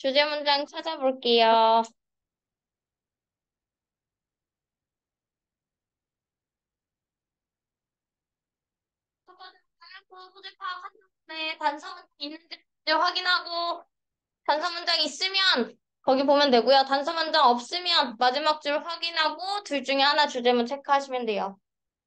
주제 문장 찾아볼게요. 첫 번째, 소재 파악한 다음에 단서 문장 있는지 확인하고 단서 문장 있으면 거기 보면 되고요. 단서 문장 없으면 마지막 줄 확인하고 둘 중에 하나 주제문 체크하시면 돼요.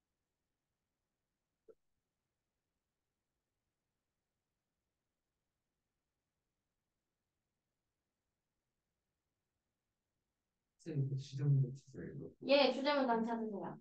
쌤, 그 지정문 주세요, 이거. 예, 주제문장 찾으세요.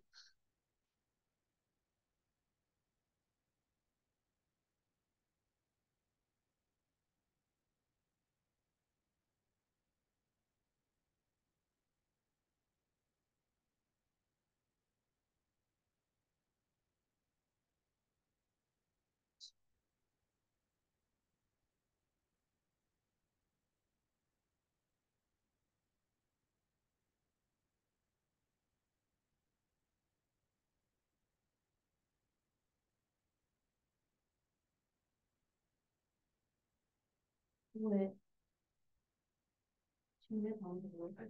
네. 준비 다음에 뭘까요?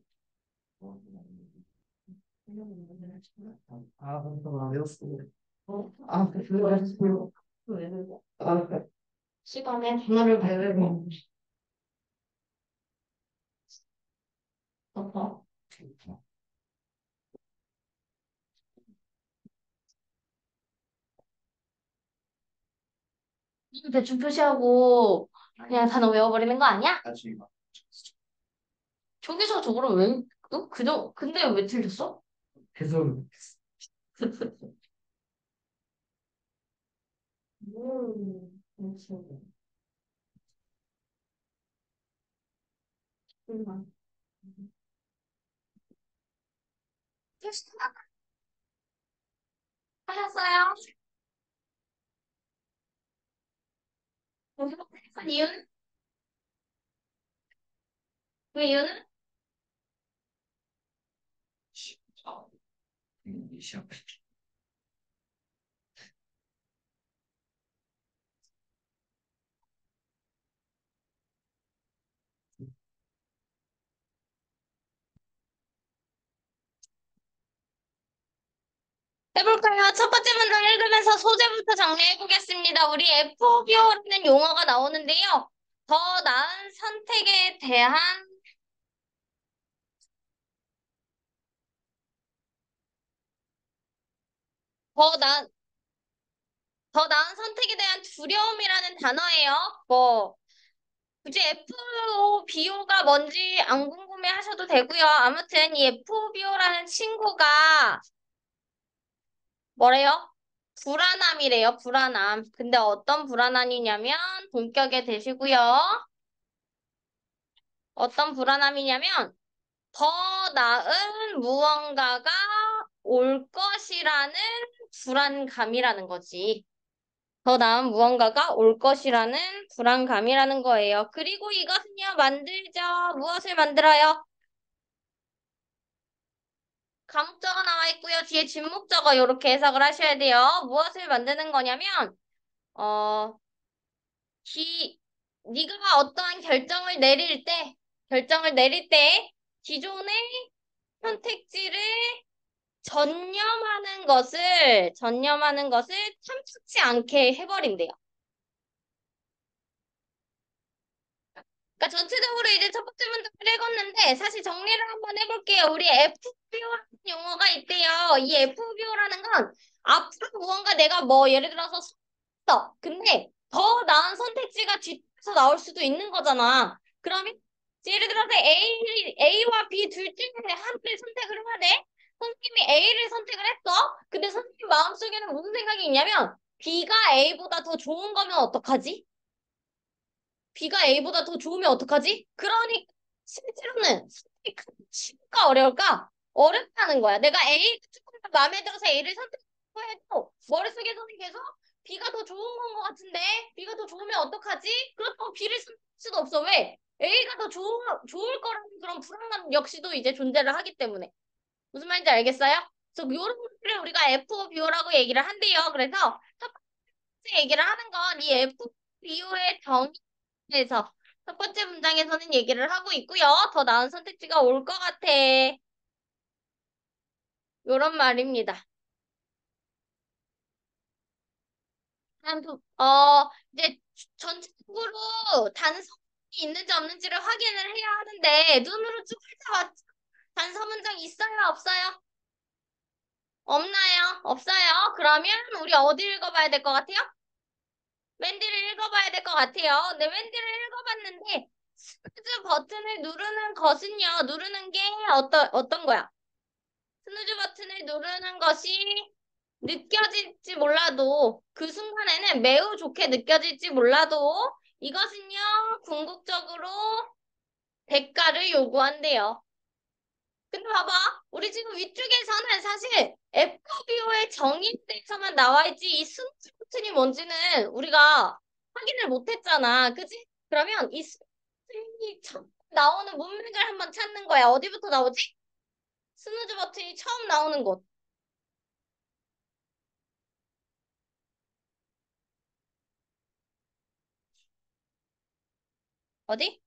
그럼 안 배웠어. 그래가지고 시간에 단어를 배우고 있어서 대충 표시하고 그냥 단어 외워버리는 거 아니야? 나중에 막 저기서 저거를 왜, 근데 왜 틀렸어? 해석을 그렇지. 하셨어요? 그 이유는? 그 이유는? 시험. 시험. 해볼까요? 첫 번째 문장 읽으면서 소재부터 정리해보겠습니다. 우리 FOBO라는 용어가 나오는데요. 더 나은 선택에 대한, 더 나, 더 나은 선택에 대한 두려움이라는 단어예요. 굳이 FOBO가 뭔지 안 궁금해 하셔도 되고요. 아무튼 이 FOBO라는 친구가 뭐래요? 불안함이래요, 불안함. 근데 어떤 불안함이냐면, 본격에 되시고요. 어떤 불안함이냐면, 더 나은 무언가가 올 것이라는 불안감이라는 거지. 더 나은 무언가가 올 것이라는 불안감이라는 거예요. 그리고 이것은요, 만들죠. 무엇을 만들어요? 감목적어 나와 있고요. 뒤에 진목적어 이렇게 해석을 하셔야 돼요. 무엇을 만드는 거냐면, 어, 네가 어떠한 결정을 내릴 때, 기존의 선택지를 전념하는 것을 탐탁치 않게 해버린대요. 그러니까 전체적으로 이제 첫 번째 문장을 읽었는데 사실 정리를 한번 해볼게요. 우리 FBO라는 용어가 있대요. 이 FBO라는 건 앞으로 무언가 내가 뭐 예를 들어서 써. 근데 더 나은 선택지가 뒤에서 나올 수도 있는 거잖아. 그러면 예를 들어서 A와 B 둘 중에 하나를 선택을 해야 돼. 선생님이 A를 선택을 했어. 근데 선생님 마음속에는 무슨 생각이 있냐면 B가 A보다 더 좋은 거면 어떡하지? B가 A보다 더 좋으면 어떡하지? 그러니까 실제로는 선택하기가 어려울까? 어렵다는 거야. 내가 A 조금 더 마음에 들어서 A를 선택하고 해도 머릿속에서는 계속 B가 더 좋은 건 것 같은데 B가 더 좋으면 어떡하지? 그렇다고 B를 선택할 수도 없어. 왜? A가 더 좋을 거라는 그런 불안감 역시도 이제 존재를 하기 때문에. 무슨 말인지 알겠어요? 그래서 이런 것들을 우리가 FBO라고 얘기를 한대요. 그래서 첫 번째 얘기를 하는 건 이 FBO의 정의에서 첫 번째 문장에서는 얘기를 하고 있고요. 더 나은 선택지가 올 것 같아. 요런 말입니다. 이제 전체적으로 단서이 있는지 없는지를 확인을 해야 하는데, 눈으로 쭉 훑어봤죠? 단서 문장 있어요, 없어요? 없나요? 없어요. 그러면 우리 어디 읽어봐야 될 것 같아요? 웬디를 읽어봐야 될 것 같아요. 근데 웬디를 읽어봤는데, 스누즈 버튼을 누르는 것은요, 누르는 게 어떤 거야? 스누즈 버튼을 누르는 것이 느껴질지 몰라도, 그 순간에는 매우 좋게 느껴질지 몰라도, 이것은요, 궁극적으로 대가를 요구한대요. 근데 봐봐. 우리 지금 위쪽에서는 사실 FBO의 정의에 대해서만 나와 있지 이 스누즈 버튼이 뭔지는 우리가 확인을 못했잖아. 그지? 그러면 이 스누즈 버튼이 처음 나오는 문맥을 한번 찾는 거야. 어디부터 나오지? 스누즈 버튼이 처음 나오는 곳. 어디?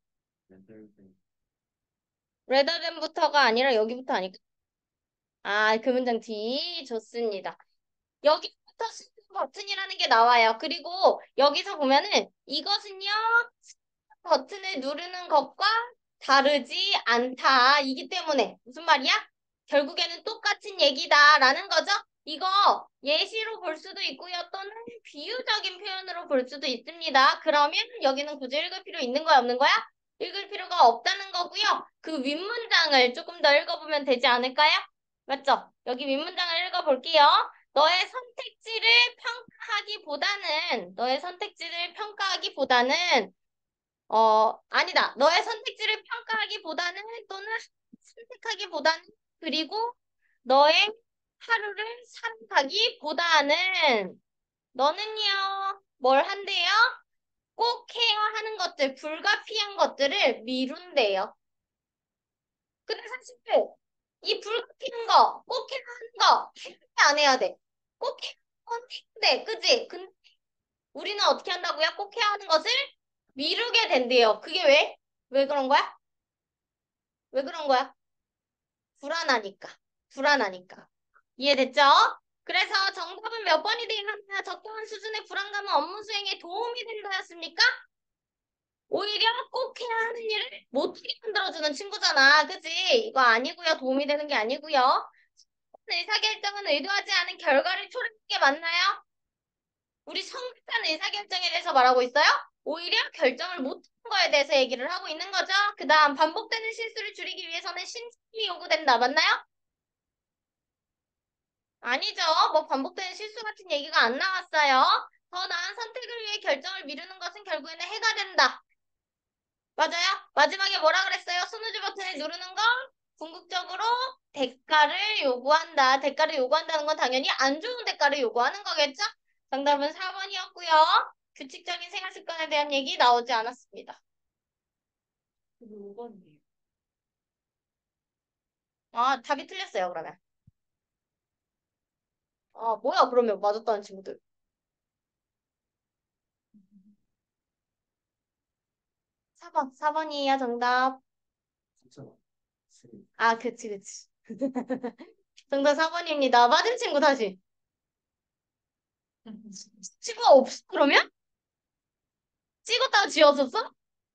레더den부터가 아니라 여기부터 아닐까? 아, 그 문장 뒤 좋습니다. 여기부터 스누즈 버튼이라는 게 나와요. 그리고 여기서 보면은 이것은요. 버튼을 누르는 것과 다르지 않다. 이기 때문에 무슨 말이야? 결국에는 똑같은 얘기다라는 거죠. 이거 예시로 볼 수도 있고요. 또는 비유적인 표현으로 볼 수도 있습니다. 그러면 여기는 굳이 읽을 필요 있는 거야, 없는 거야? 읽을 필요가 없다는 거고요. 그 윗문장을 조금 더 읽어보면 되지 않을까요? 맞죠? 여기 윗문장을 읽어볼게요. 너의 선택지를 평가하기보다는 아니다. 너의 선택지를 평가하기보다는 또는 선택하기보다는 그리고 너의 하루를 살아가기보다는 너는요, 뭘 한대요? 꼭 해야 하는 것들, 불가피한 것들을 미룬대요. 근데 사실 이 불가피한 거, 꼭 해야 하는 거, 해야 돼, 안 해야 돼? 꼭 해야 하는 건 해야 돼. 그지? 근데 우리는 어떻게 한다고요? 꼭 해야 하는 것을 미루게 된대요. 그게 왜? 왜 그런 거야? 왜 그런 거야? 불안하니까. 불안하니까. 이해됐죠? 그래서 정답은 몇 번이 돼야 하나 적당한 수준의 불안감은 업무 수행에 도움이 된다였습니까? 오히려 꼭 해야 하는 일을 못하게 만들어주는 친구잖아. 그지? 이거 아니고요. 도움이 되는 게 아니고요. 의사결정은 의도하지 않은 결과를 초래하는 게 맞나요? 우리 성급한 의사결정에 대해서 말하고 있어요? 오히려 결정을 못한 거에 대해서 얘기를 하고 있는 거죠. 그 다음 반복되는 실수를 줄이기 위해서는 신중이 요구된다. 맞나요? 아니죠. 뭐 반복되는 실수 같은 얘기가 안 나왔어요. 더 나은 선택을 위해 결정을 미루는 것은 결국에는 해가 된다. 맞아요? 마지막에 뭐라 그랬어요? 스누즈 버튼을 누르는 건 궁극적으로 대가를 요구한다. 대가를 요구한다는 건 당연히 안 좋은 대가를 요구하는 거겠죠? 정답은 4번이었고요. 규칙적인 생활 습관에 대한 얘기 나오지 않았습니다. 5번이에요. 아, 답이 틀렸어요, 그러면. 아, 뭐야, 그러면 맞았다는 친구들. 4번이에요, 정답. 진짜. 아, 그치, 그치. 정답 4번입니다. 맞은 친구 다시. 친구가 없어, 그러면? 찍었다가 지웠었어?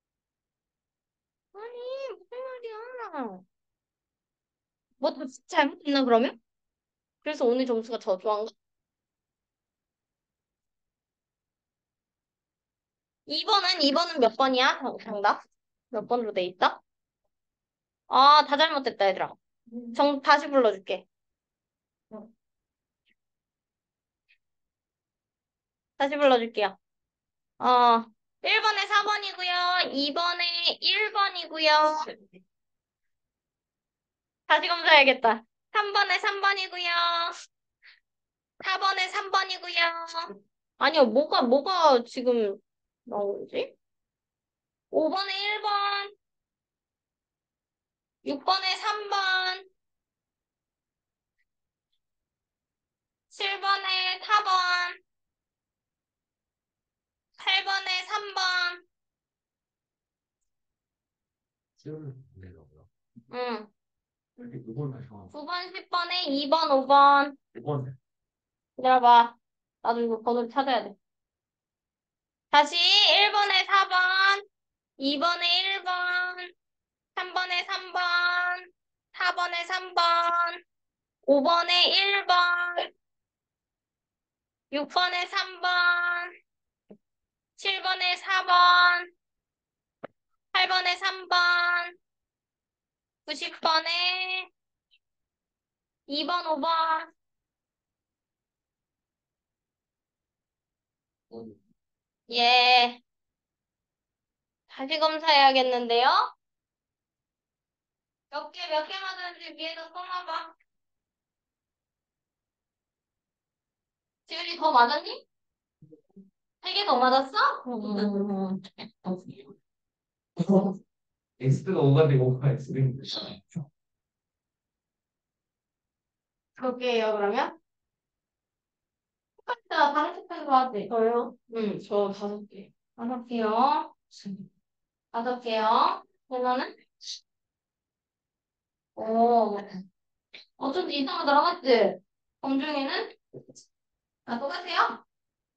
아니, 무슨 말이야. 뭐 잘못했나, 그러면? 그래서 오늘 점수가 더 좋아한가? 2번은 몇 번이야? 정답? 몇 번으로 돼 있다? 아, 다 잘못됐다, 얘들아. 다시 불러줄게. 다시 불러줄게요. 어, 1번에 4번이고요. 2번에 1번이고요. 다시 검사해야겠다. 3번에 3번이고요. 4번에 3번이고요. 아니요, 뭐가 지금 나오지? 5번에 1번, 6번에 3번, 7번에 4번, 8번에 3번, 시험을 내려고요. 응. 이렇게 6번 하셔. 9번, 10번에 2번, 5번. 6번. 기다려봐. 나도 이거 번호를 찾아야 돼. 다시 1번에 4번, 2번에 1번, 3번에 3번, 4번에 3번, 5번에 1번, 6번에 3번, 7번에 4번, 8번에 3번, 90번에 2번, 5번. 예. 다시 검사해야겠는데요? 몇 개 맞았는지 위에다 써놔봐. 지율이 더 맞았니? 3개 더 맞았어? X가 5가 되고 5가 X가 그럴게요, 그러면. 똑같다. 다른 색깔로 하지. 저요? 응, 저 5개. 5개요. 5개요. 그러면은, 오, 좀 이상하더라, 맞지? 검중이는? 아, 똑같아요?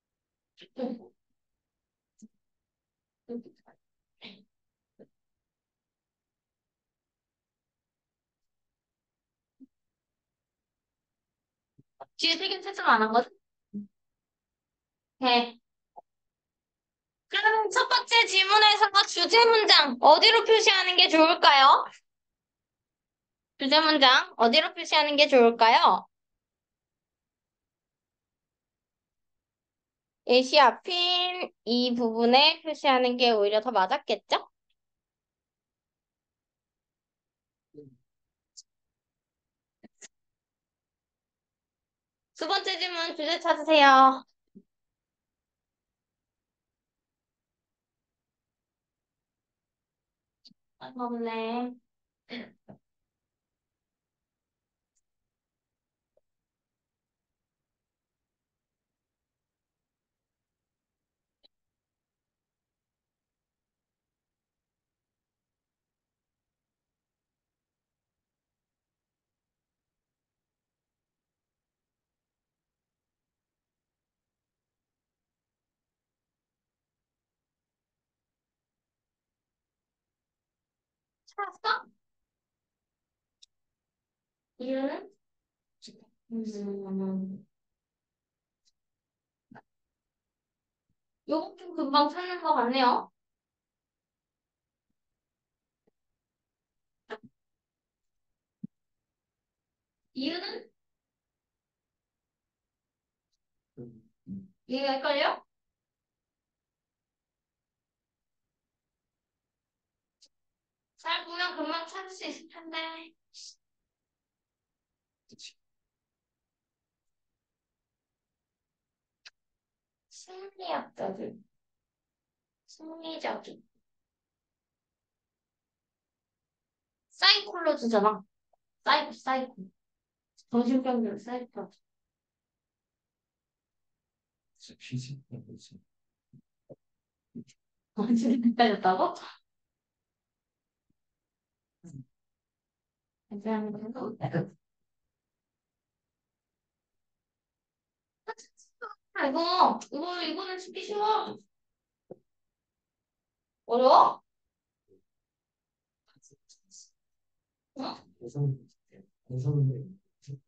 뒤에 3개 채점 안 한 거지? 네. 그럼 첫 번째 질문에서 주제 문장 어디로 표시하는 게 좋을까요? 주제 문장 어디로 표시하는 게 좋을까요? 예시 앞인 이 부분에 표시하는 게 오히려 더 맞았겠죠? 두 번째 질문 주제 찾으세요. 없네. 찾았어? 이유는? 음, 요거 좀 금방 찾는 것 같네요. 이유는? 이해가 헷갈려? 잘 보면 금방 찾을 수 있을 텐데. 심리학자들, 심리적인. 사이콜로지잖아. 사이코. 정신병들 사이코. 피지. 뭐지? 정신 헷갈렸다고? 아, 이거는 쉽기 쉬워. 어려워? 어? 우선 우선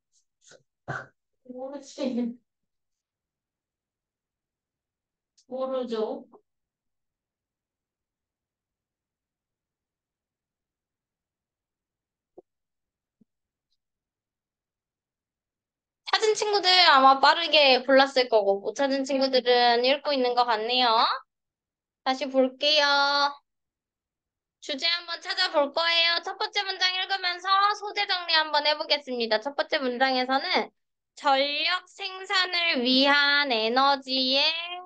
모르지. 모르죠. 찾은 친구들 아마 빠르게 골랐을 거고, 못 찾은 친구들은 읽고 있는 것 같네요. 다시 볼게요. 주제 한번 찾아볼 거예요. 첫 번째 문장 읽으면서 소재 정리 한번 해보겠습니다. 첫 번째 문장에서는 전력 생산을 위한 에너지의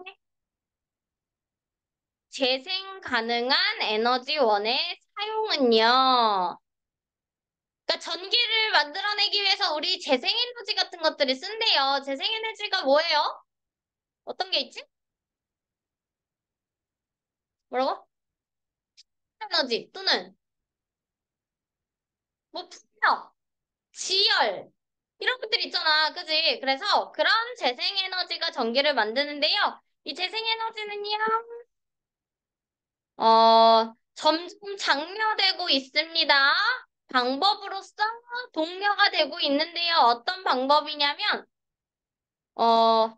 재생 가능한 에너지원의 사용은요. 그러니까 전기를 만들어내기 위해서 우리 재생에너지 같은 것들이 쓴대요. 재생에너지가 뭐예요? 어떤 게 있지? 뭐라고? 에너지 또는 뭐 풍력, 지열 이런 것들 있잖아. 그지? 그래서 그런 재생에너지가 전기를 만드는데요. 이 재생에너지는요. 점점 장려되고 있습니다. 방법으로서 독려가 되고 있는데요. 어떤 방법이냐면, 어,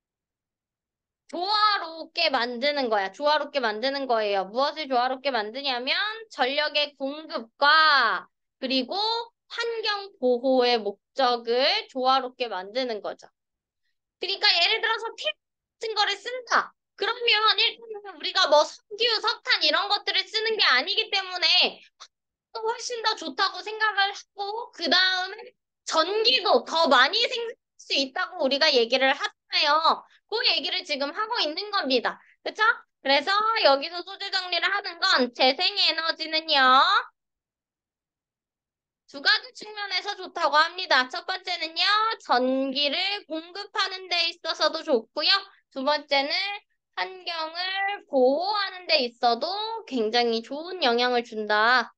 조화롭게 만드는 거야. 조화롭게 만드는 거예요. 무엇을 조화롭게 만드냐면, 전력의 공급과 그리고 환경 보호의 목적을 조화롭게 만드는 거죠. 그러니까 예를 들어서 팁 같은 거를 쓴다. 그러면 일단 우리가 뭐 석유, 석탄 이런 것들을 쓰는 게 아니기 때문에 훨씬 더 좋다고 생각을 하고, 그 다음에 전기도 더 많이 생산할 수 있다고 우리가 얘기를 하잖아요. 그 얘기를 지금 하고 있는 겁니다. 그쵸? 그래서 여기서 소재 정리를 하는 건 재생에너지는요, 두 가지 측면에서 좋다고 합니다. 첫 번째는요, 전기를 공급하는 데 있어서도 좋고요. 두 번째는 환경을 보호하는 데 있어도 굉장히 좋은 영향을 준다.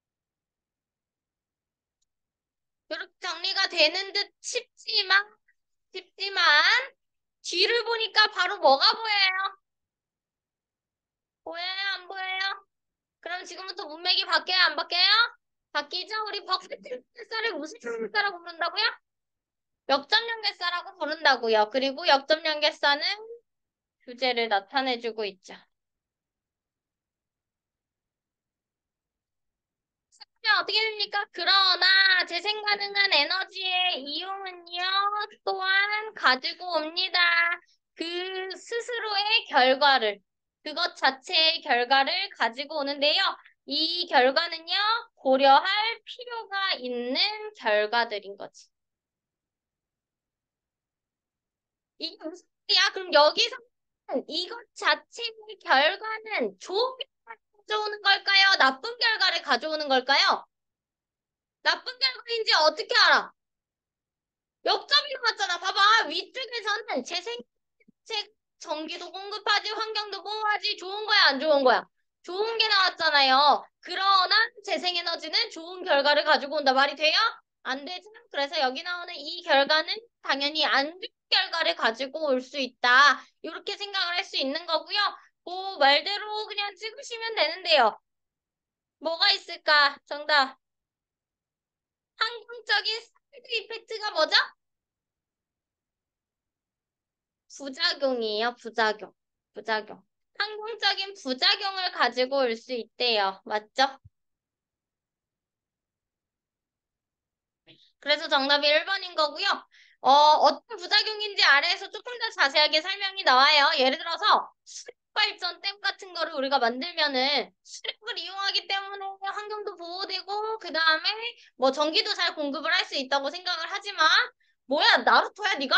이렇게 정리가 되는 듯 싶지만, 뒤를 보니까 바로 뭐가 보여요? 보여요? 안 보여요? 그럼 지금부터 문맥이 바뀌어요? 안 바뀌어요? 바뀌죠? 우리 벅스트림쌀을 무슨 연결사라고 부른다고요? 역점 연결사라고 부른다고요. 그리고 역점 연결사는 규제를 나타내주고 있죠. 그럼 어떻게 됩니까? 그러나 재생 가능한 에너지의 이용은요, 또한 가지고 옵니다. 그 스스로의 결과를, 그것 자체의 결과를 가지고 오는데요. 이 결과는요, 고려할 필요가 있는 결과들인 거지. 이게 무슨 소리야? 그럼 여기서 이것 자체의 결과는 좋은 결과를 가져오는 걸까요? 나쁜 결과를 가져오는 걸까요? 나쁜 결과인지 어떻게 알아? 역점이 나왔잖아. 봐봐. 위쪽에서는 전기도 공급하지, 환경도 보호하지, 좋은 거야, 안 좋은 거야? 좋은 게 나왔잖아요. 그러나 재생에너지는 좋은 결과를 가지고 온다. 말이 돼요? 안 되죠? 그래서 여기 나오는 이 결과는 당연히 안 좋은 결과를 가지고 올 수 있다. 이렇게 생각을 할 수 있는 거고요. 그 말대로 그냥 찍으시면 되는데요. 뭐가 있을까? 정답. 환경적인 사이드 이펙트가 뭐죠? 부작용이에요, 부작용. 부작용. 항공적인 부작용을 가지고 올 수 있대요. 맞죠? 그래서 정답이 1번인 거고요. 어떤 부작용인지 아래에서 조금 더 자세하게 설명이 나와요. 예를 들어서 수력 발전 댐 같은 거를 우리가 만들면은 수력을 이용하기 때문에 환경도 보호되고 그다음에 뭐 전기도 잘 공급을 할 수 있다고 생각을 하지만 뭐야, 나루토야 네가?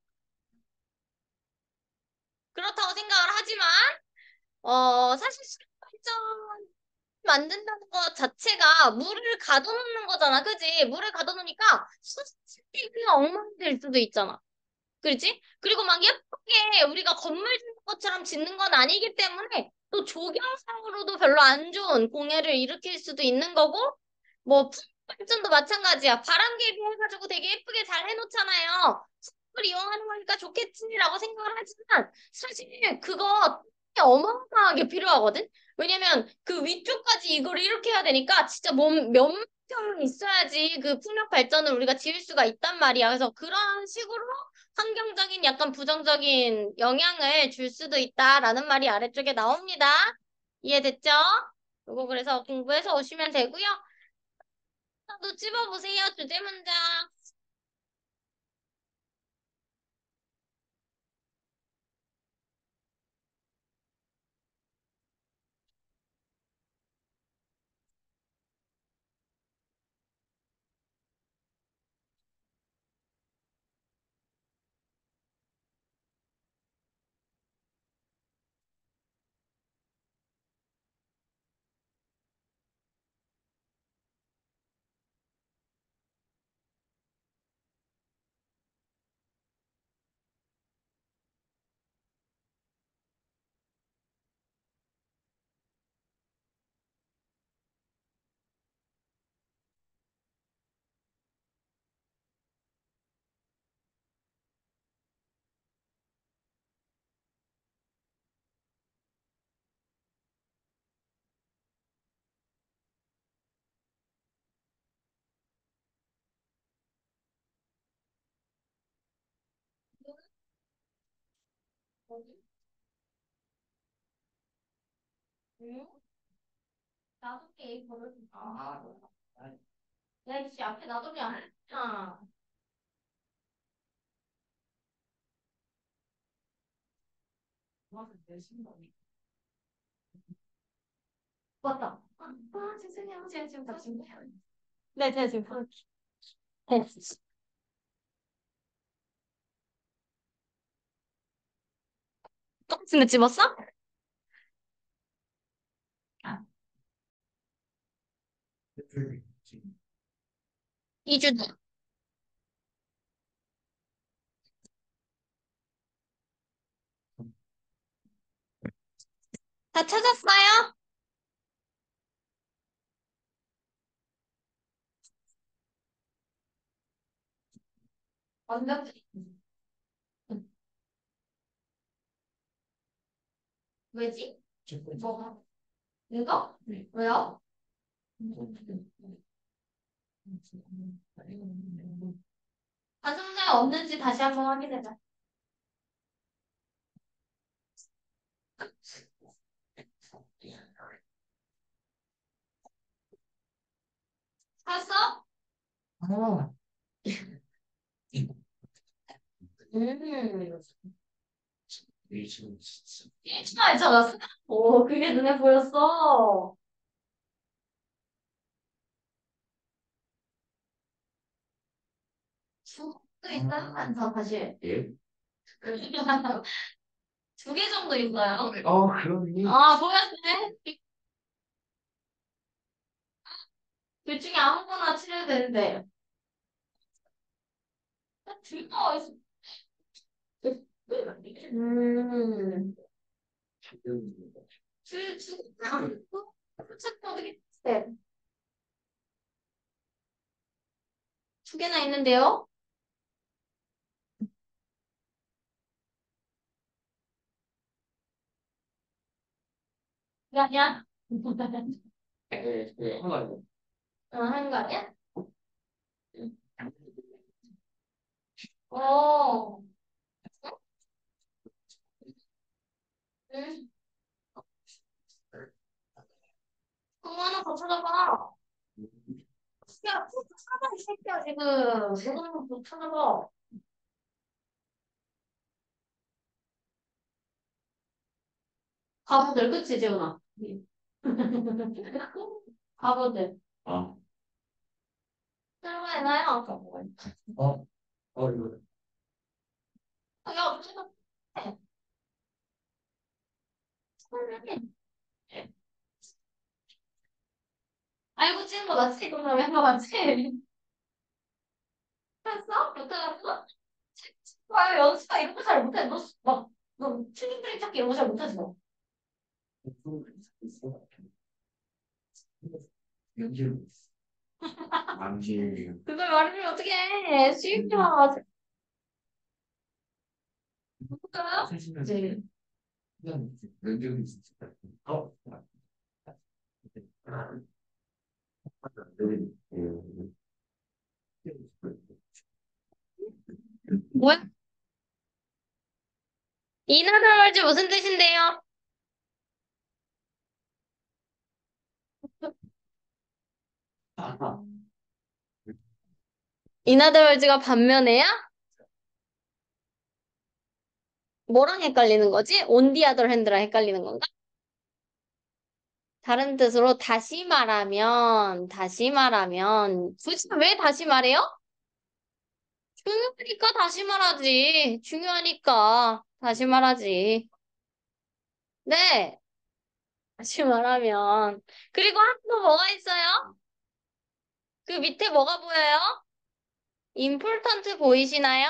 그렇다고 생각을 하지만 사실 수력 발전 만든다는 것 자체가 물을 가둬놓는 거잖아. 그지? 물을 가둬놓으니까 수직이 엉망이 될 수도 있잖아. 그렇지? 그리고 막 예쁘게 우리가 건물 짓는 것처럼 짓는 건 아니기 때문에 또 조경상으로도 별로 안 좋은 공해를 일으킬 수도 있는 거고, 뭐 발전도 마찬가지야. 바람개비 해가지고 되게 예쁘게 잘 해놓잖아요. 숲을 이용하는 거니까 좋겠지라고 생각을 하지만 사실 그거 어마어마하게 필요하거든. 왜냐면 그 위쪽까지 이걸 이렇게 해야 되니까 진짜 몸 몇몇 명 있어야지 그 풍력 발전을 우리가 지을 수가 있단 말이야. 그래서 그런 식으로 환경적인 약간 부정적인 영향을 줄 수도 있다라는 말이 아래쪽에 나옵니다. 이해됐죠? 요거 그래서 공부해서 오시면 되고요. 또 찝어보세요. 주제 문장. 응? 나도 게임 버릇. 야, 이씨 앞에 놔두지 않았잖아. 맞다. 죄송해요. 제가 지금 다 지금. 네, 제가 지금 네. 똑같은 데 집었어? 2주 뒤. 다 찾았어요? 완벽히. 왜지? 뭐가? 이거? 왜요? 가성자가 없는지 다시 한번 확인해봐. 찾았어? 어. 음. 1초만에 찾았어? 오, 그게 눈에 보였어. 수도 있다? 안서 사실. 예? 두 개 정도 있어요. 그러니. 아, 보였네. 둘 중에 아무거나 치려도 되는데. 둘다 어딨어? 어떻게, 네. 두 개나 있는데요? 이게 아니야? 하나. 하는 거 아니야? 어, 응. 그거 하나 더 찾아봐. 야, 또 찾아, 이 새끼야, 지금. 이거는 못 찾아봐. 바보들, 그치, 재훈아? 바보들. 아, 설마해놔요? 아까 뭐가 있지? 어, 이거. 야, 어떡해. 알고 찍은 거 맞지? 이거 왜 한거 맞지? 했어? 못해봤어? 아, 연습아 이런 거 잘 못해. 너, 막, 너 트릭 찾기 이런 거 잘 못하지, 너. 연기를 암기. 그걸 말하면 어떡해. 수익이야. 볼까요? 네. 연기를 있었다. 뭐야? 이나들월즈 무슨 뜻인데요? 아, 이나들월즈가 반면에야? 뭐랑 헷갈리는 거지? On the other hand랑 헷갈리는 건가? 다른 뜻으로 다시 말하면, 굳이 왜 다시 말해요? 중요하니까 다시 말하지. 중요하니까 다시 말하지. 네, 다시 말하면. 그리고 한 거 뭐가 있어요? 그 밑에 뭐가 보여요? important 보이시나요?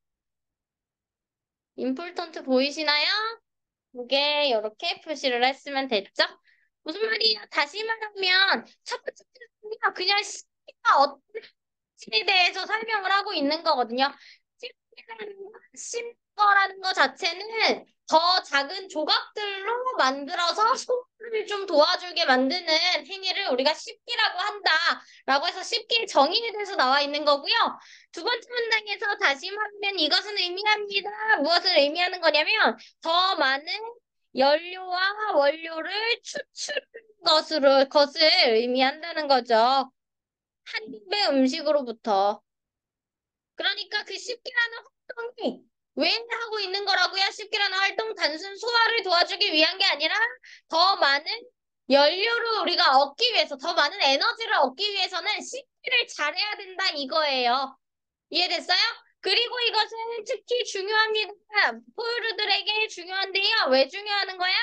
important 보이시나요? 이게 이렇게 표시를 했으면 됐죠? 무슨 말이야? 다시 말하면 첫 번째 뜻은 그냥 시가 어떤 시에 대해서 설명을 하고 있는 거거든요. 심거라는 거 자체는 더 작은 조각들로 만들어서 소화를 좀 도와주게 만드는 행위를 우리가 씹기라고 한다. 라고 해서 씹기의 정의에 대해서 나와 있는 거고요. 두 번째 문장에서 다시 말하면 이것은 의미합니다. 무엇을 의미하는 거냐면 더 많은 연료와 원료를 것을 의미한다는 거죠. 한 입의 음식으로부터. 그러니까 그 씹기라는 활동이 왜 하고 있는 거라고요? 씹기라는 활동 단순 소화를 도와주기 위한 게 아니라 더 많은 연료를 우리가 얻기 위해서, 더 많은 에너지를 얻기 위해서는 씹기를 잘해야 된다 이거예요. 이해됐어요? 그리고 이것은 특히 중요합니다. 포유류들에게 중요한데요. 왜 중요하는 거야?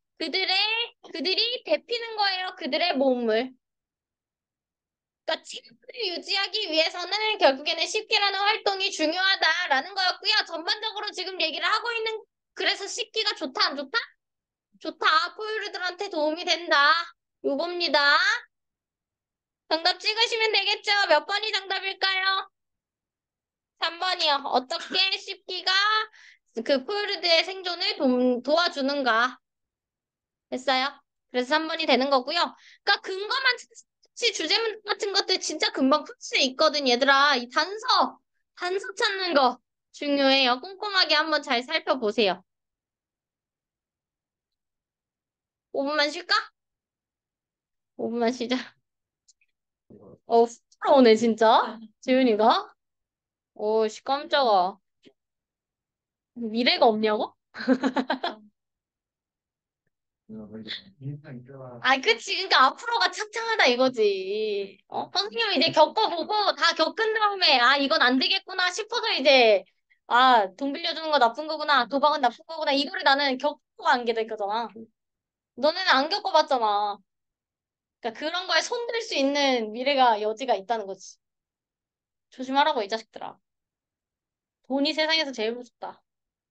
그들이 데피는 거예요. 그들의 몸을. 그러니까 체력을 유지하기 위해서는 결국에는 씹기라는 활동이 중요하다라는 거였고요. 전반적으로 지금 얘기를 하고 있는 그래서 씹기가 좋다 안 좋다? 좋다. 포유류들한테 도움이 된다. 요겁니다. 정답 찍으시면 되겠죠? 몇 번이 정답일까요? 3번이요. 어떻게 씹기가 그 포유류들의 생존을 도와주는가? 됐어요? 그래서 3번이 되는 거고요. 그러니까 근거만 찾지 주제문 같은 것들 진짜 금방 풀 수 있거든, 얘들아. 이 단서 찾는 거 중요해요. 꼼꼼하게 한번 잘 살펴보세요. 5분만 쉴까? 5분만 쉬자. 부끄러우네, 진짜. 지훈이가. 오씨, 깜짝아. 미래가 없냐고? 아, 그치. 그러니까 앞으로가 창창하다 이거지. 선생님은 이제 겪어보고 다 겪은 다음에 이건 안 되겠구나 싶어서 이제 돈 빌려주는 거 나쁜 거구나. 도박은 나쁜 거구나. 이거를 나는 겪고 안게 될 거잖아. 너네는 안 겪어봤잖아. 그러니까 그런 거에 손댈 수 있는 미래가 여지가 있다는 거지. 조심하라고 이 자식들아. 돈이 세상에서 제일 무섭다.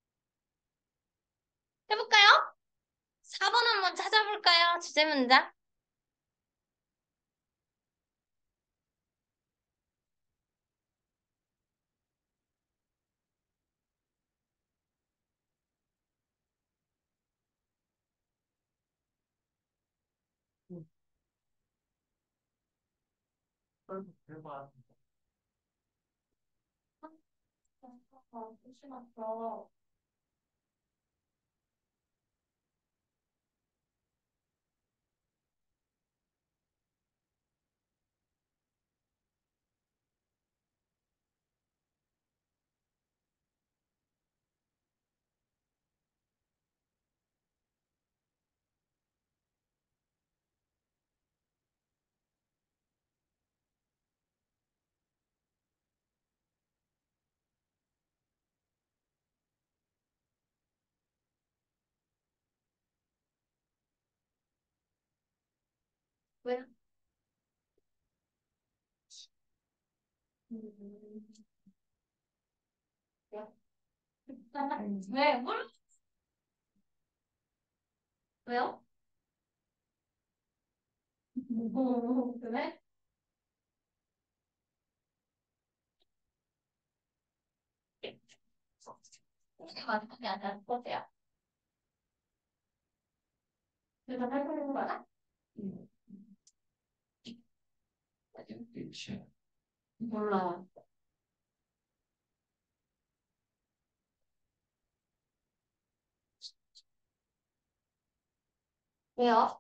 해볼까요? 4번 한번 찾아볼까요? 주제 문장. 조심했어. 왜? 왜? 왜요? 그래? 맞는 게 아니라 거세요. 그래서 살펴보는 거 맞아? 음. 몰라. 왜요?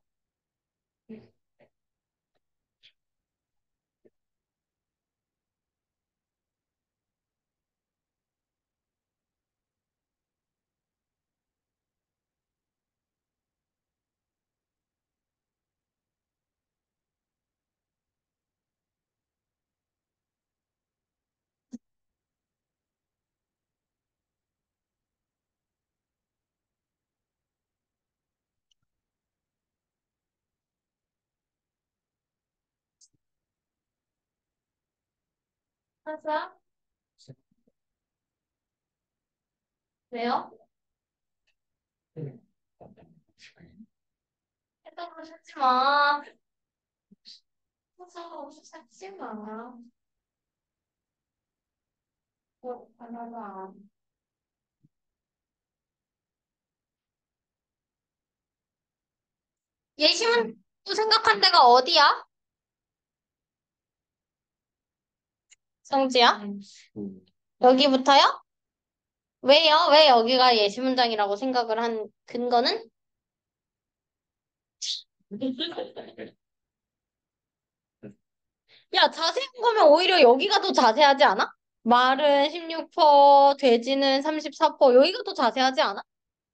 맞아? 왜요? 해석으로 찾지 마. 해석으로 찾지 마. 하나가 예시문 생각한 데가 어디야? 성지야? 여기부터요? 왜요? 왜 여기가 예시문장이라고 생각을 한 근거는? 야, 자세한 거면 오히려 여기가 더 자세하지 않아? 말은 16%, 돼지는 34%, 여기가 더 자세하지 않아?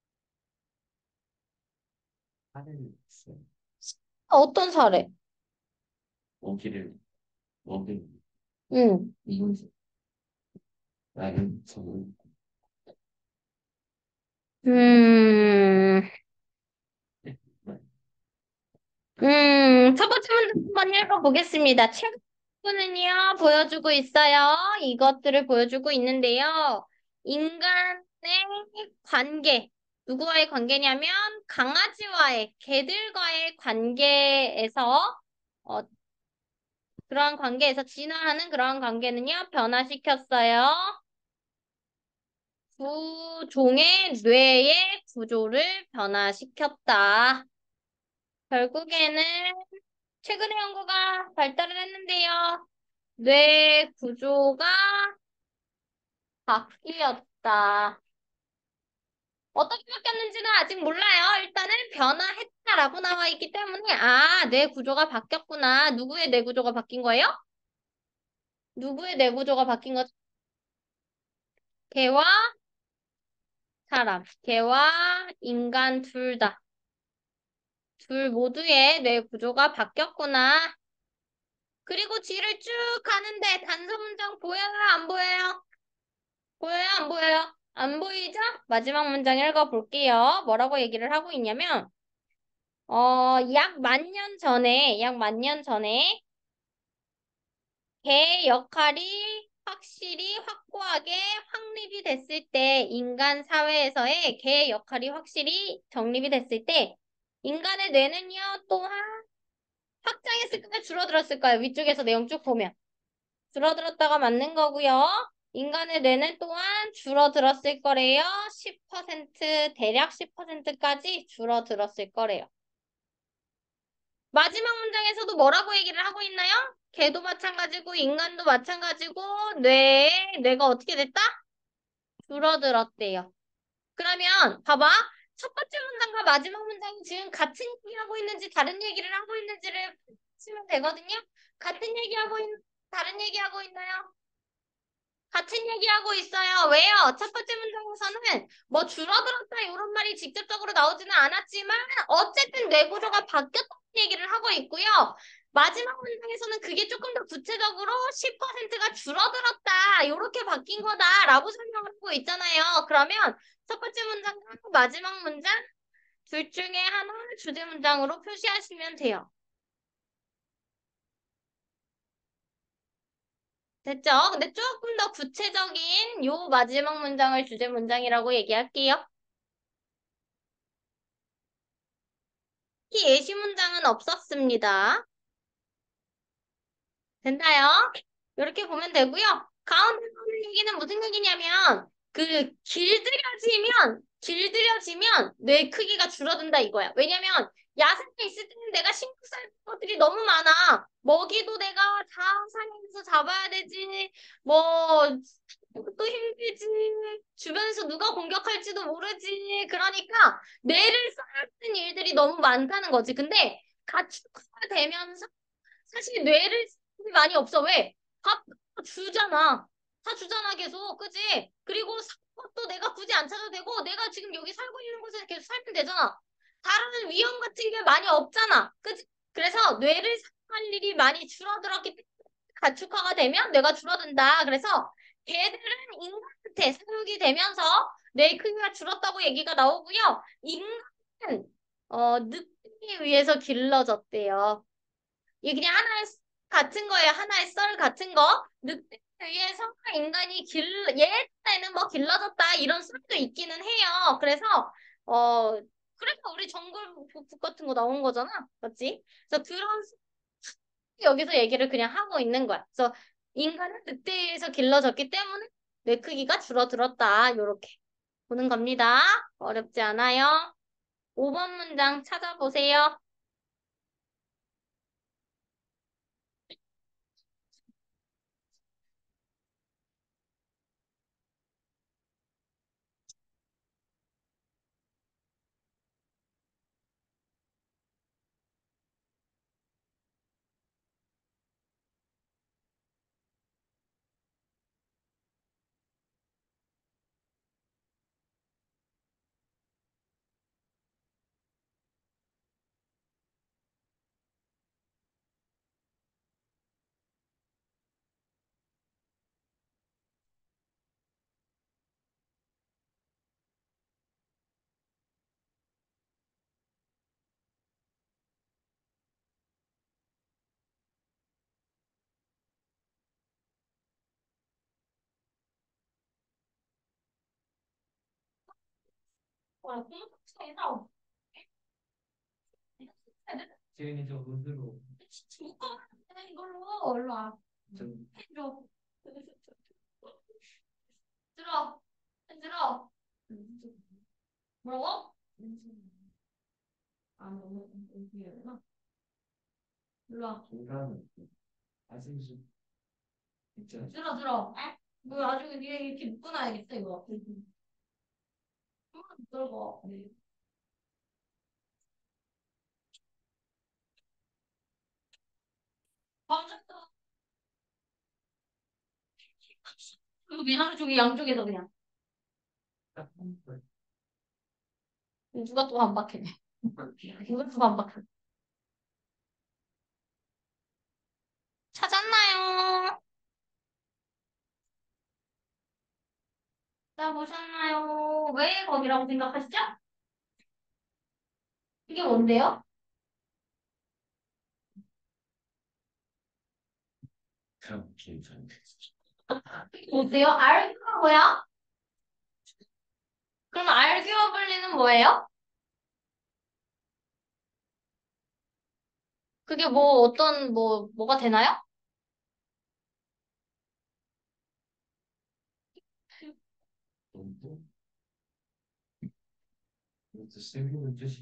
하늘이 있어요. 어떤 사례? 먹이를 먹이 응. 이곳에 나는 저는 음, 첫 번째 문제 한번 읽어보겠습니다. 최근은요, 보여주고 있어요. 이것들을 보여주고 있는데요. 인간의 관계. 누구와의 관계냐면, 강아지와의, 개들과의 관계에서, 어, 그러한 관계에서 진화하는 그러한 관계는요, 변화시켰어요. 두 종의 뇌의 구조를 변화시켰다. 결국에는 최근에 연구가 발달을 했는데요. 뇌 구조가 바뀌었다. 어떻게 바뀌었는지는 아직 몰라요. 일단은 변화했다라고 나와 있기 때문에 뇌 구조가 바뀌었구나. 누구의 뇌 구조가 바뀐 거예요? 누구의 뇌 구조가 바뀐 거죠? 개와 사람, 개와 인간 둘 다. 둘 모두의 뇌 구조가 바뀌었구나. 그리고 뒤를 쭉 가는데 단서 문장 보여요? 안 보여요? 보여요? 안 보여요? 안 보이죠? 마지막 문장 읽어볼게요. 뭐라고 얘기를 하고 있냐면, 약 만 년 전에 개 역할이 확실히 확고하게 확립이 됐을 때, 인간 사회에서의 개 역할이 확실히 정립이 됐을 때, 인간의 뇌는요, 또한 확장했을까요? 줄어들었을까요? 위쪽에서 내용 쭉 보면. 줄어들었다가 맞는 거고요. 인간의 뇌는 또한 줄어들었을 거래요. 10%, 대략 10%까지 줄어들었을 거래요. 마지막 문장에서도 뭐라고 얘기를 하고 있나요? 개도 마찬가지고 인간도 마찬가지고 뇌가 어떻게 됐다? 줄어들었대요. 그러면 봐봐. 첫 번째 문장과 마지막 문장이 지금 같은 얘기하고 있는지 다른 얘기를 하고 있는지를 치면 되거든요. 같은 얘기하고 다른 얘기하고 있나요? 같은 얘기하고 있어요. 왜요? 첫 번째 문장에서는 뭐 줄어들었다 이런 말이 직접적으로 나오지는 않았지만 어쨌든 뇌구조가 바뀌었다는 얘기를 하고 있고요. 마지막 문장에서는 그게 조금 더 구체적으로 10%가 줄어들었다. 이렇게 바뀐 거다라고 설명을 하고 있잖아요. 그러면 첫 번째 문장과 마지막 문장 둘 중에 하나 주제 문장으로 표시하시면 돼요. 됐죠? 근데 조금 더 구체적인 요 마지막 문장을 주제 문장이라고 얘기할게요. 특히 예시 문장은 없었습니다. 됐나요? 이렇게 보면 되고요. 가운데 보는 얘기는 무슨 얘기냐면 길들여지면 뇌 크기가 줄어든다 이거야. 왜냐면 야생에 있을 때는 내가 신경 쓸 것들이 너무 많아. 먹이도 내가 자상에서 잡아야 되지. 뭐 또 힘들지. 주변에서 누가 공격할지도 모르지. 그러니까 뇌를 써야 하는 일들이 너무 많다는 거지. 근데 가축화가 되면서 사실 뇌를 쓰는 게 많이 없어. 왜? 밥 주잖아. 다 주잖아, 계속. 그지? 그리고 살 것도 내가 굳이 안 찾아도 되고, 내가 지금 여기 살고 있는 곳에서 계속 살면 되잖아. 다른 위험 같은 게 많이 없잖아. 그지? 그래서 뇌를 사용할 일이 많이 줄어들었기 때문에 가축화가 되면 뇌가 줄어든다. 그래서 개들은 인간한테 사육이 되면서 뇌 크기가 줄었다고 얘기가 나오고요. 인간은 늑대에 의해서 길러졌대요. 이게 그냥 하나의 같은 거예요. 하나의 썰 같은 거. 늑대에 의해서 인간이 예전에는 뭐 길러졌다 이런 썰도 있기는 해요. 그래서 어 그래서 우리 정글 북 같은 거 나온 거잖아. 맞지? 그래서 그런 여기서 얘기를 그냥 하고 있는 거야. 그래서 인간은 늑대에 의해서 길러졌기 때문에 뇌 크기가 줄어들었다. 요렇게 보는 겁니다. 어렵지 않아요. 5번 문장 찾아보세요. 지은이 좀 으스로 이걸로 일로 와. 좀 해줘. 들어. 들어. 뭐라고? 아, 너무 웃기구나. 일로 와. 인간은 아직 좀 있잖아. 들어. 뭐 나중에 네가 이렇게 묶어놔야겠다 이거. 들고. 감정도 그냥 하루 종일 양쪽에서 그냥. 딱한 번. 누가 또 반박해? 누가 또 반박해? 찾았나요? 자, 보셨나요? 왜 거기라고 생각하시죠? 이게 뭔데요? 그럼 괜찮네. 뭔데요? 알규가 뭐야? 그럼 알규어블리는 뭐예요? 그게 뭐 어떤 뭐가 되나요? 너무 이것도 쓸모는 뜻이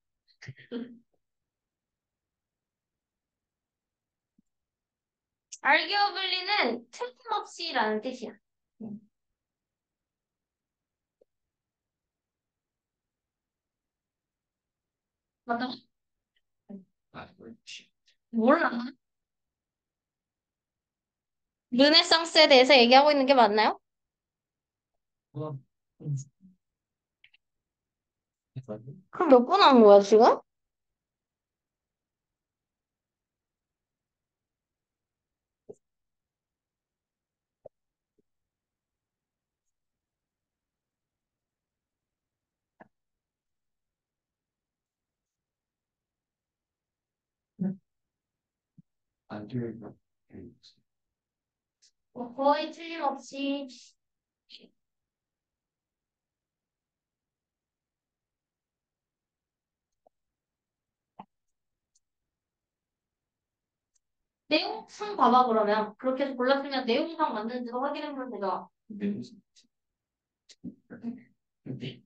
알규어블리는 틀림없이라는 뜻이야. 맞아? 그렇지. 몰라. 르네상스에 대해서 얘기하고 있는 게 맞나요? 그럼 그럼 몇 분 하는 거야, 지금? 안 되니까 거의 틀림없이. 내용상 봐봐, 그러면. 그렇게 해서 골랐으면 내용상 맞는지도 확인해보면 되죠. 근데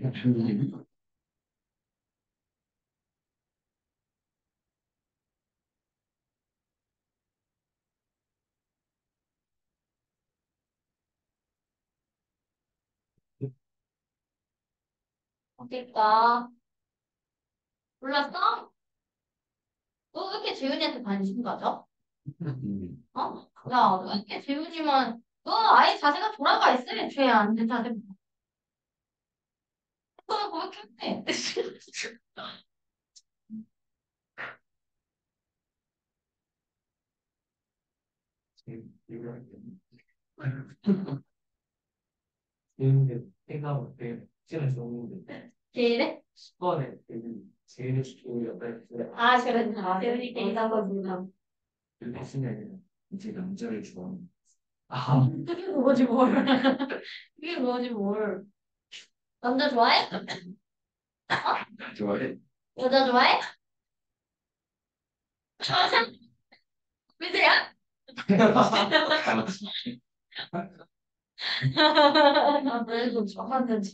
어딜까? 몰랐어? 너 왜 이렇게 재윤이한테 관심 가져? 어? 야, 왜 이렇게 재윤이만, 너 아예 자세가 돌아가 있어, 애초에 안 된 자세. 그걸 고백했네. 이거 있는데 생각 못해 시간이 없는데 걔네? 10번에 제일 좋은 여덟 아, 그랬나. 재윤이 때 이상거구나. 그렇게 생각이 이제 남자를 좋아하는 아 그게 뭐지, 뭘. 그게 뭐지, 뭘. 남자 좋아해? 좋아해 여자 좋아해? 그지야? 아, 그래도 좋아하는지.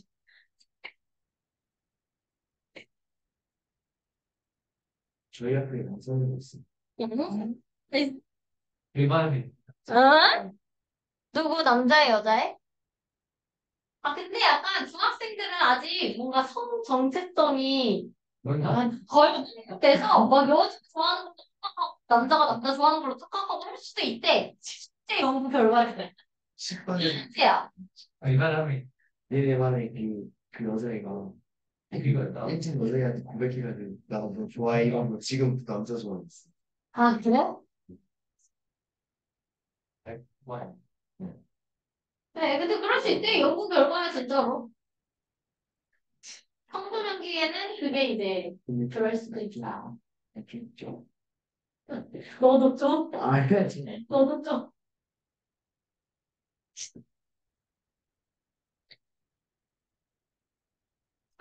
저희 학교에 남자는 없어 응? 일반에 어? 누구 남자애 여자애? 아 근데 약간 중학생들은 아직 뭔가 성 정체성이 뭐냐 거의 돼서 막 여자 좋아하는 걸로 착각하고 남자가 남자 좋아하는 걸로 착각하고 할 수도 있대. 실제 연구 결과를. 10번에 실제야. 이 사람이 내 반에 그 여자애가 이거 일진 여자애한테 고백해가지고 나너 좋아해 이런 거 지금부터 남자 좋아했어 아 그래? 뭐야 네, 근데 그럴 수 있대. 연구 결과야 진짜로. 청소년기에는 그게 이제 그럴 수도 있다. 진짜 너도 좀? 아 그렇지 너도 좀?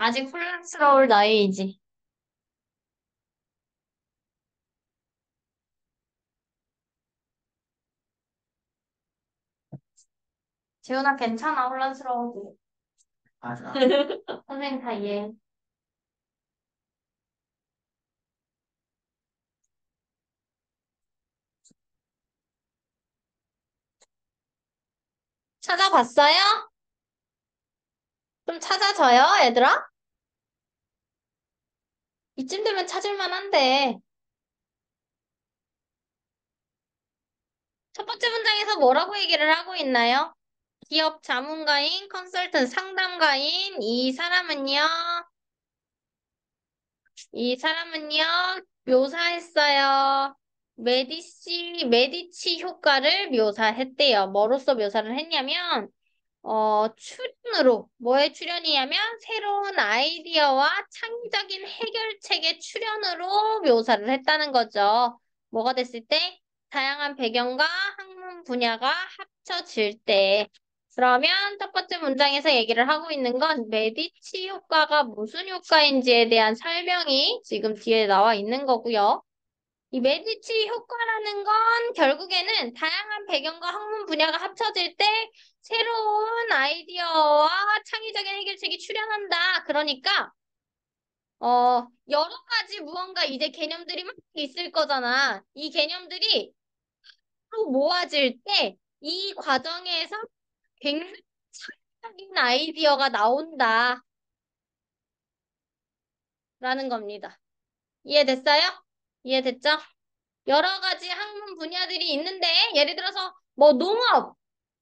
아직 혼란스러울 나이이지. 지훈아, 괜찮아, 혼란스러워도. 맞아. 선생님 다 이해해. 찾아봤어요? 좀 찾아줘요, 얘들아? 이쯤 되면 찾을만 한데. 첫 번째 문장에서 뭐라고 얘기를 하고 있나요? 기업 자문가인 컨설턴트 상담가인 이 사람은요, 묘사했어요. 메디치 효과를 묘사했대요. 뭐로써 묘사를 했냐면, 출연으로, 뭐의 출연이냐면, 새로운 아이디어와 창의적인 해결책의 출연으로 묘사를 했다는 거죠. 뭐가 됐을 때? 다양한 배경과 학문 분야가 합쳐질 때. 그러면 첫 번째 문장에서 얘기를 하고 있는 건 메디치 효과가 무슨 효과인지에 대한 설명이 지금 뒤에 나와 있는 거고요. 이 메디치 효과라는 건 결국에는 다양한 배경과 학문 분야가 합쳐질 때 새로운 아이디어와 창의적인 해결책이 출현한다. 그러니까 여러 가지 무언가 이제 개념들이 막 있을 거잖아. 이 개념들이 또 모아질 때 이 과정에서 굉장히 창의적인 아이디어가 나온다라는 겁니다. 이해됐어요? 이해됐죠? 여러 가지 학문 분야들이 있는데 예를 들어서 뭐 농업이라는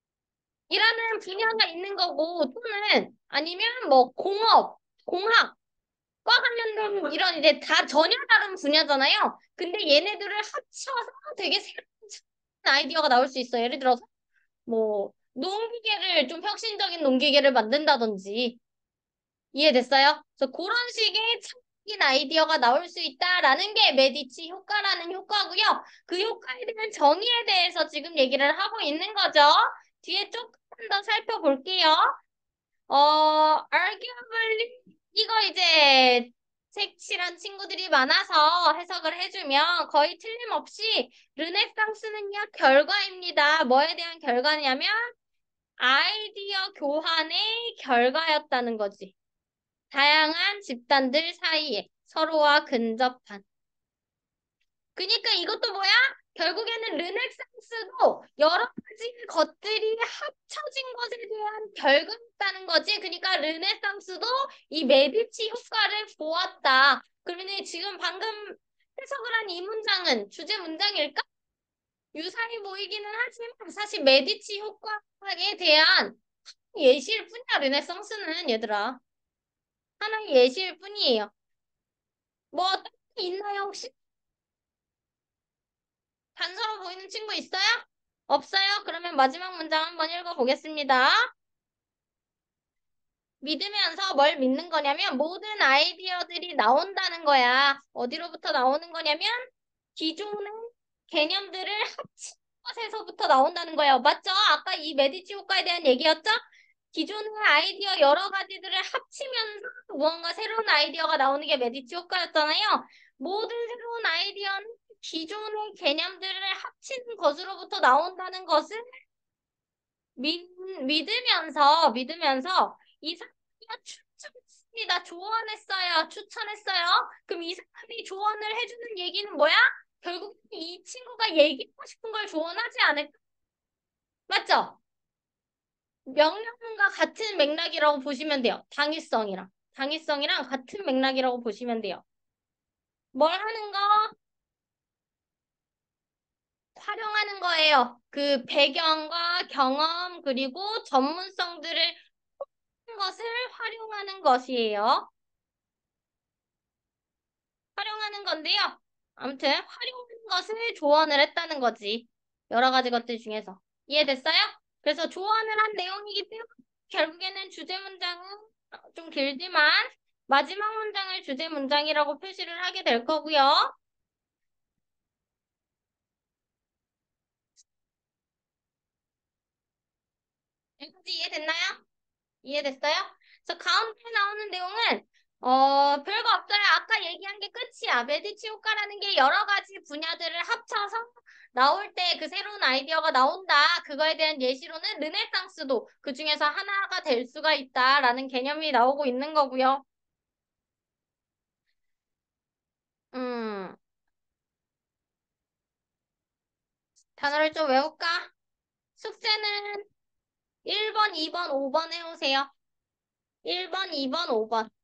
분야가 있는 거고 또는 아니면 뭐 공업, 공학, 과 관련된 이런 이제 다 전혀 다른 분야잖아요. 근데 얘네들을 합쳐서 되게 새로운 아이디어가 나올 수 있어요. 예를 들어서 뭐 농기계를 좀 혁신적인 농기계를 만든다든지 이해됐어요? 그래서 그런 식의 창의적인 아이디어가 나올 수 있다라는 게 메디치 효과라는 효과고요. 그 효과에 대한 정의에 대해서 지금 얘기를 하고 있는 거죠. 뒤에 조금 더 살펴볼게요. arguably 이거 이제 색칠한 친구들이 많아서 해석을 해주면 거의 틀림없이 르네상스는요 결과입니다. 뭐에 대한 결과냐면 아이디어 교환의 결과였다는 거지. 다양한 집단들 사이에 서로와 근접한. 그러니까 이것도 뭐야? 결국에는 르네상스도 여러 가지 것들이 합쳐진 것에 대한 결과였다는 거지. 그러니까 르네상스도 이 메디치 효과를 보았다. 그러면 지금 방금 해석을 한 이 문장은 주제 문장일까? 유사히 보이기는 하지만 사실 메디치 효과에 대한 예시일 뿐이야, 르네상스는 얘들아. 하나의 예시일 뿐이에요. 뭐, 있나요, 혹시? 단서로 보이는 친구 있어요? 없어요? 그러면 마지막 문장 한번 읽어보겠습니다. 믿으면서 뭘 믿는 거냐면 모든 아이디어들이 나온다는 거야. 어디로부터 나오는 거냐면 기존의 개념들을 합친 것에서부터 나온다는 거예요. 맞죠? 아까 이 메디치 효과에 대한 얘기였죠? 기존의 아이디어 여러 가지들을 합치면서 무언가 새로운 아이디어가 나오는 게 메디치 효과였잖아요. 모든 새로운 아이디어는 기존의 개념들을 합치는 것으로부터 나온다는 것을 믿, 믿으면서 이 사람이가 추천했습니다. 조언했어요. 추천했어요. 그럼 이 사람이 조언을 해주는 얘기는 뭐야? 결국 이 친구가 얘기하고 싶은 걸 조언하지 않을까? 맞죠? 명령문과 같은 맥락이라고 보시면 돼요. 당위성이랑 같은 맥락이라고 보시면 돼요. 뭘 하는 거? 활용하는 거예요. 그 배경과 경험 그리고 전문성들을 것을 활용하는 것이에요. 활용하는 건데요. 아무튼 활용하는 것을 조언을 했다는 거지. 여러 가지 것들 중에서. 이해됐어요? 그래서 조언을 한 내용이기 때문에 결국에는 주제 문장은 좀 길지만 마지막 문장을 주제 문장이라고 표시를 하게 될 거고요. 여기까지 이해됐나요? 이해됐어요? 그래서 가운데 나오는 내용은 별거 없어요. 아까 얘기한 게 끝이야. 메디치 효과라는 게 여러 가지 분야들을 합쳐서 나올 때 그 새로운 아이디어가 나온다. 그거에 대한 예시로는 르네상스도 그 중에서 하나가 될 수가 있다라는 개념이 나오고 있는 거고요. 음, 단어를 좀 외울까? 숙제는 1번, 2번, 5번 해오세요. 1번, 2번, 5번.